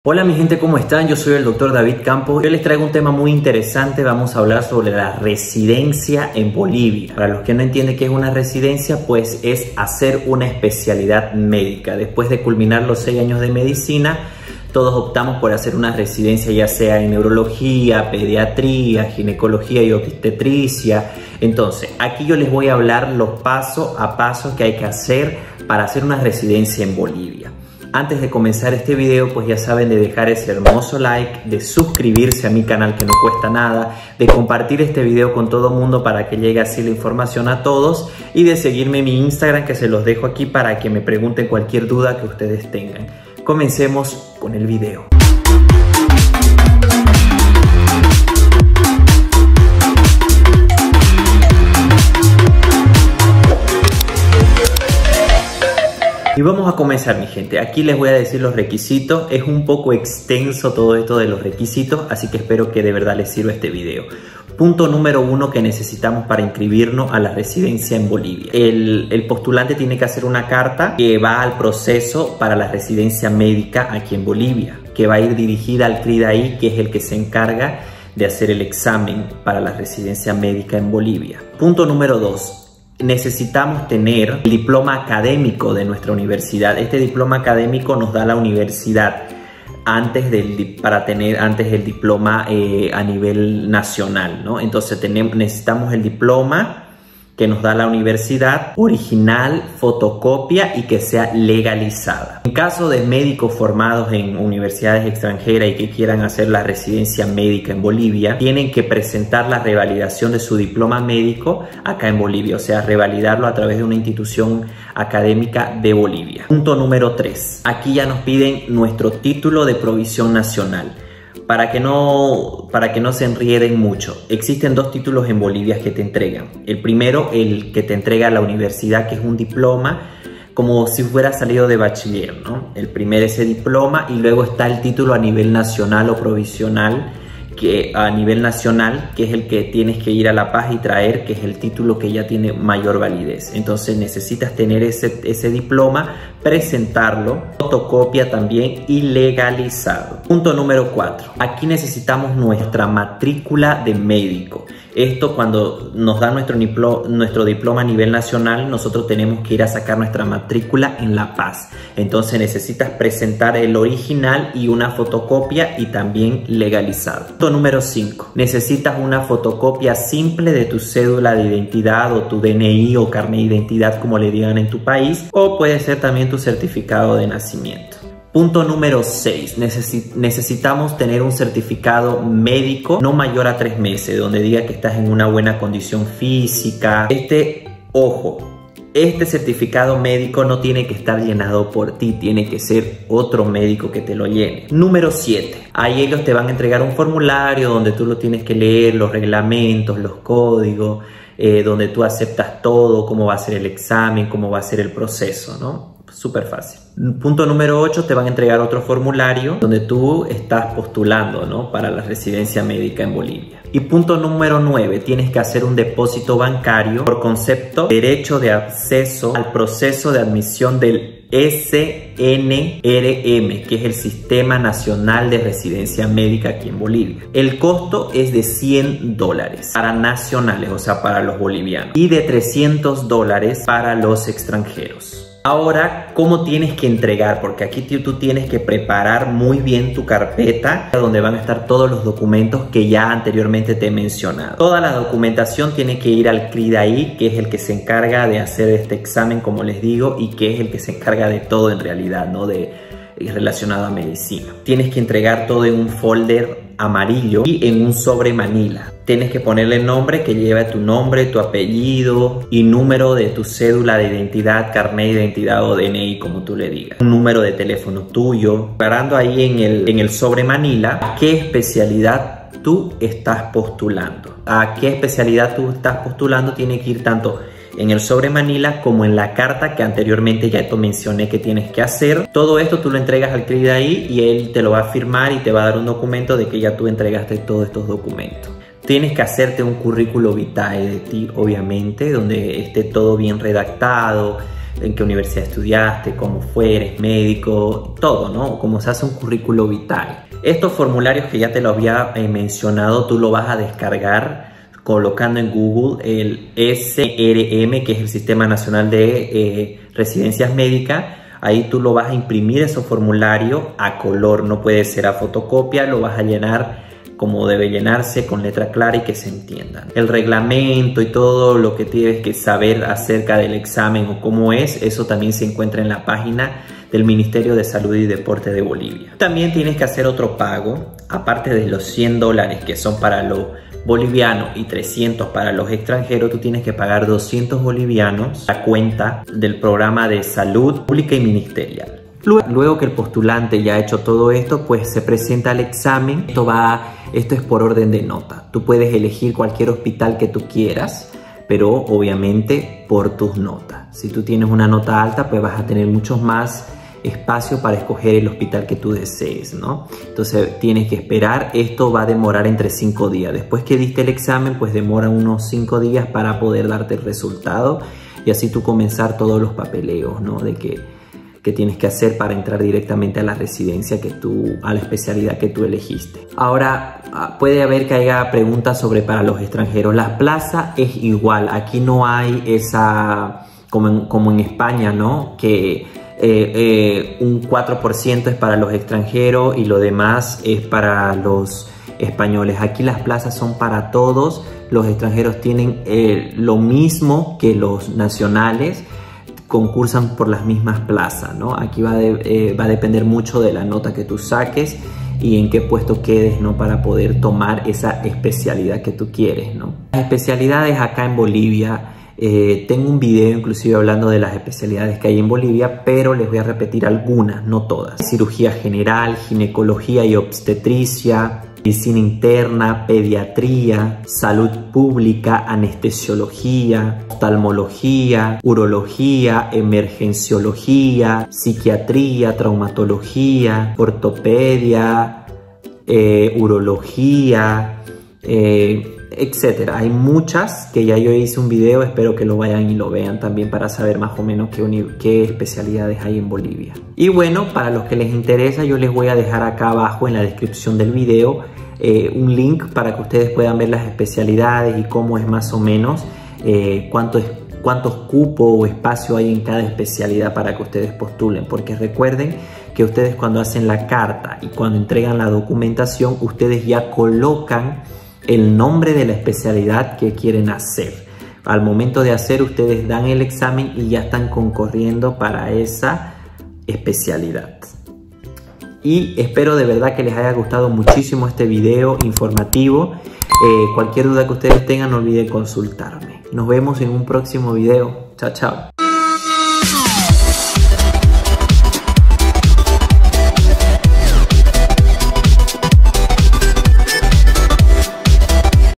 Hola mi gente, ¿cómo están? Yo soy el Dr. David Campos. Yo les traigo un tema muy interesante. Vamos a hablar sobre la residencia en Bolivia. Para los que no entienden qué es una residencia, pues es hacer una especialidad médica. Después de culminar los 6 años de medicina, todos optamos por hacer una residencia, ya sea en neurología, pediatría, ginecología y obstetricia. Entonces, aquí yo les voy a hablar los pasos a pasos que hay que hacer para hacer una residencia en Bolivia. Antes de comenzar este video, pues ya saben de dejar ese hermoso like, de suscribirse a mi canal que no cuesta nada, de compartir este video con todo el mundo para que llegue así la información a todos y de seguirme en mi Instagram que se los dejo aquí para que me pregunten cualquier duda que ustedes tengan. Comencemos con el video. Y vamos a comenzar, mi gente. Aquí les voy a decir los requisitos. Es un poco extenso todo esto de los requisitos, así que espero que de verdad les sirva este video. Punto número 1 que necesitamos para inscribirnos a la residencia en Bolivia. El postulante tiene que hacer una carta que va al proceso para la residencia médica aquí en Bolivia, que va a ir dirigida al CRIDAI, que es el que se encarga de hacer el examen para la residencia médica en Bolivia. Punto número 2. Necesitamos tener el diploma académico de nuestra universidad. Este diploma académico nos da la universidad antes el diploma a nivel nacional, ¿no? Entonces necesitamos el diploma que nos da la universidad, original, fotocopia y que sea legalizada. En caso de médicos formados en universidades extranjeras y que quieran hacer la residencia médica en Bolivia, tienen que presentar la revalidación de su diploma médico acá en Bolivia, o sea, revalidarlo a través de una institución académica de Bolivia. Punto número 3. Aquí ya nos piden nuestro título de provisión nacional. Para que no se enrieden mucho, existen 2 títulos en Bolivia que te entregan. El primero, el que te entrega la universidad, que es un diploma como si fuera salido de bachiller, ¿no? El primero es ese diploma, y luego está el título a nivel nacional o provisional, que a nivel nacional, que es el que tienes que ir a La Paz y traer, que es el título que ya tiene mayor validez. Entonces necesitas tener ese diploma, presentarlo, fotocopia también y legalizado. Punto número 4. Aquí necesitamos nuestra matrícula de médico. Esto, cuando nos dan nuestro diploma a nivel nacional, nosotros tenemos que ir a sacar nuestra matrícula en La Paz. Entonces necesitas presentar el original y una fotocopia y también legalizado. Punto número 5. Necesitas una fotocopia simple de tu cédula de identidad o tu DNI o carnet de identidad, como le digan en tu país, o puede ser también tu certificado de nacimiento. Punto número 6. Necesitamos tener un certificado médico no mayor a 3 meses, donde diga que estás en una buena condición física. Este certificado médico no tiene que estar llenado por ti, tiene que ser otro médico que te lo llene. Número 7. Ahí ellos te van a entregar un formulario donde tú lo tienes que leer, los reglamentos, los códigos, donde tú aceptas todo, cómo va a ser el examen, cómo va a ser el proceso, ¿no? Súper fácil. Punto número 8, te van a entregar otro formulario donde tú estás postulando, ¿no?, para la residencia médica en Bolivia. Y punto número 9, tienes que hacer un depósito bancario por concepto derecho de acceso al proceso de admisión del SNRM, que es el Sistema Nacional de Residencia Médica aquí en Bolivia. El costo es de $100 para nacionales, o sea, para los bolivianos, y de $300 para los extranjeros. Ahora, ¿cómo tienes que entregar? Porque aquí tú tienes que preparar muy bien tu carpeta donde van a estar todos los documentos que ya anteriormente te he mencionado. Toda la documentación tiene que ir al CRIDAI, que es el que se encarga de hacer este examen, como les digo, y que es el que se encarga de todo en realidad, ¿no?, relacionado a medicina. Tienes que entregar todo en un folder amarillo y en un sobre manila. Tienes que ponerle el nombre que lleva tu nombre, tu apellido y número de tu cédula de identidad, carnet de identidad o DNI, como tú le digas. Un número de teléfono tuyo. Parando ahí en el sobre manila, ¿a qué especialidad tú estás postulando? ¿A qué especialidad tú estás postulando? Tiene que ir tanto en el sobre manila como en la carta que anteriormente ya te mencioné que tienes que hacer. Todo esto tú lo entregas al CRIDAI y él te lo va a firmar y te va a dar un documento de que ya tú entregaste todos estos documentos. Tienes que hacerte un currículo vitae de ti, obviamente, donde esté todo bien redactado, en qué universidad estudiaste, cómo eres médico, todo, ¿no? Cómo se hace un currículo vitae. Estos formularios que ya te lo había mencionado, tú lo vas a descargar colocando en Google el SRM, que es el Sistema Nacional de Residencias Médicas. Ahí tú lo vas a imprimir ese formulario a color, no puede ser a fotocopia, lo vas a llenar como debe llenarse, con letra clara y que se entiendan. El reglamento y todo lo que tienes que saber acerca del examen o cómo es, eso también se encuentra en la página del Ministerio de Salud y Deporte de Bolivia. También tienes que hacer otro pago, aparte de los $100 que son para los bolivianos y 300 para los extranjeros. Tú tienes que pagar 200 bolivianos a cuenta del programa de salud pública y ministerial. Luego que el postulante ya ha hecho todo esto, pues se presenta al examen. Esto es por orden de nota. Tú puedes elegir cualquier hospital que tú quieras, pero obviamente por tus notas. Si tú tienes una nota alta, pues vas a tener muchos más espacio para escoger el hospital que tú desees, ¿no? Entonces tienes que esperar. Esto va a demorar entre 5 días. Después que diste el examen, pues demora unos 5 días para poder darte el resultado y así tú comenzar todos los papeleos, ¿no? De que tienes que hacer para entrar directamente a la residencia a la especialidad que tú elegiste. Ahora, puede haber que haya preguntas sobre para los extranjeros. La plaza es igual. Aquí no hay esa, como en España, ¿no? Que un 4% es para los extranjeros y lo demás es para los españoles. Aquí las plazas son para todos. Los extranjeros tienen lo mismo que los nacionales, concursan por las mismas plazas, ¿no? Aquí va a depender mucho de la nota que tú saques y en qué puesto quedes, ¿no? Para poder tomar esa especialidad que tú quieres, ¿no? Las especialidades acá en Bolivia, tengo un video inclusive hablando de las especialidades que hay en Bolivia, pero les voy a repetir algunas, no todas. Cirugía general, ginecología y obstetricia, medicina interna, pediatría, salud pública, anestesiología, oftalmología, urología, emergenciología, psiquiatría, traumatología, ortopedia, urología, etcétera. Hay muchas que ya yo hice un video, espero que lo vayan y lo vean también para saber más o menos qué especialidades hay en Bolivia. Y bueno, para los que les interesa, yo les voy a dejar acá abajo en la descripción del video un link para que ustedes puedan ver las especialidades y cómo es más o menos, cuántos cupos o espacio hay en cada especialidad para que ustedes postulen, porque recuerden que ustedes cuando hacen la carta y cuando entregan la documentación, ustedes ya colocan el nombre de la especialidad que quieren hacer. Al momento de hacer, ustedes dan el examen y ya están concurriendo para esa especialidad. Y espero de verdad que les haya gustado muchísimo este video informativo. Cualquier duda que ustedes tengan, no olviden consultarme. Nos vemos en un próximo video. Chao, chao.